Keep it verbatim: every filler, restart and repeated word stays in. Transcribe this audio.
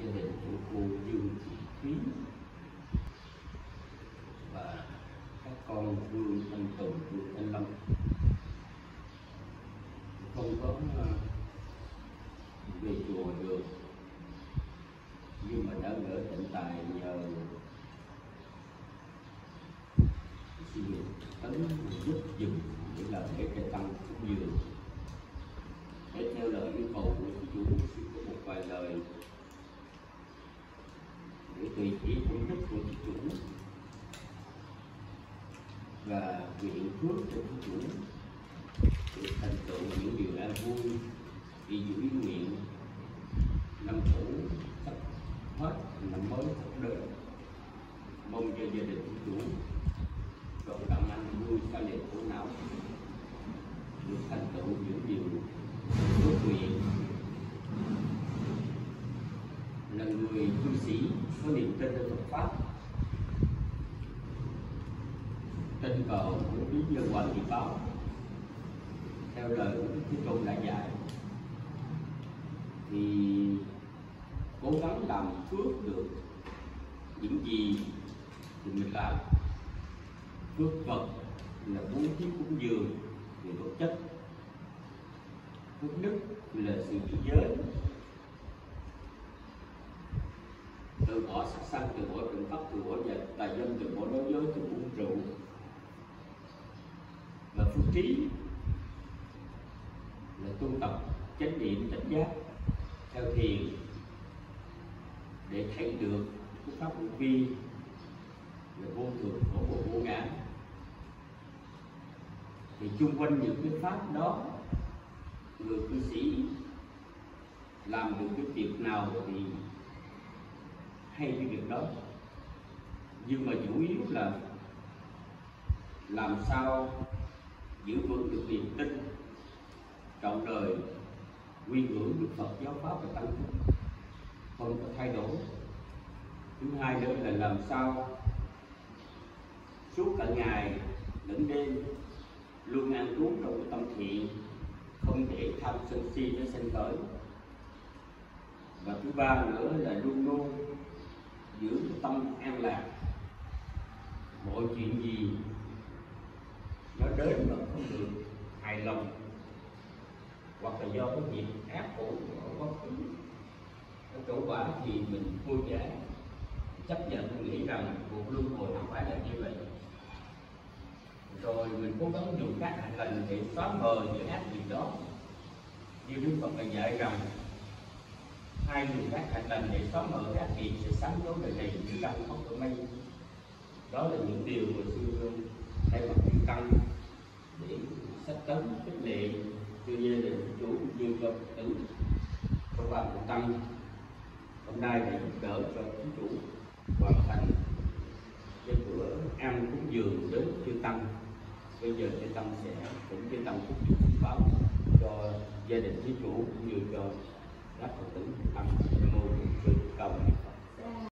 gia đình của cô Dương Thị Thúy và các con Vương Thanh Tùng, Vương Thanh Long không có về chùa được, nhưng mà đã gỡ tịnh tài nhờ xin tấn giúp dùm để làm lễ trai tăng cũng như để theo lời yêu cầu của thí chủ. Xin có một vài lời để tùy ý công đức của thí chủ và nguyện phước cho thí chủ để thành tựu những điều an vui, vì giữ ý nguyện năm cũ sắp hết, năm mới sắp đến. Mong cho gia đình thí chủ trọn đặng an vui, xa lìa khổ não, được thành tựu những điều ước nguyện. Là người cư sĩ có niềm tin ở Phật pháp, tin vào của lý nhân quả nghiệp báo theo lời của Đức Thế Tôn đã dạy, thì cố gắng làm phước được những gì thì mình làm. Phước vật là bố thí cúng dường về vật chất, phước đức là sự giữ giới, từ bỏ sắc sanh, từ bỏ trộm cắp, từ bỏ giật tà dâm, từ bỏ nói dối, từ bỏ uống rượu. Và phước trí là tu tập chánh niệm tỉnh giác theo thiền để thấy được cái pháp vô vi là vô thường, khổ bộ, vô ngã. Thì chung quanh những cái pháp đó, người cư sĩ làm được cái việc nào thì hay cái việc đó, nhưng mà chủ yếu là làm sao giữ vững được niềm tin trọn đời, quy ngưỡng được Phật giáo pháp và tăng thức, không có thay đổi. Thứ hai nữa là làm sao suốt cả ngày lẫn đêm luôn an trú trong cái tâm thiện, không để tham sân si nó sinh khởi. Và thứ ba nữa là luôn luôn giữ cái tâm an lạc. Mọi chuyện gì nó đến mà không được hài lòng, hoặc là do cái việc ác khổ của quá khứ, cái chỗ quả thì mình vui vẻ chấp nhận, mình nghĩ rằng cuộc luân hồi không phải là như vậy, rồi mình cố gắng dùng các hạnh lành để xóa mờ những ác nghiệp đó. Như Đức Phật đã dạy rằng hai dùng các hạnh lành để xóa mờ các nghiệp sẽ sáng chói đời này như trăng không có mây. Đó là những điều mà xưa thay mặt chư tăng để sách tấn khích lệ cho gia đình chủ như cho Phật tử trong ban của tăng hôm nay để giúp đỡ cho thí chủ hoàn thành cái bữa ăn cúng dường đến chư tăng. Bây giờ chư tăng sẽ cũng chư tăng cúng dường báo cho gia đình thí chủ cũng như cho các Phật tử tăng. Nam mô Bổn Sư Cao Ni Phật.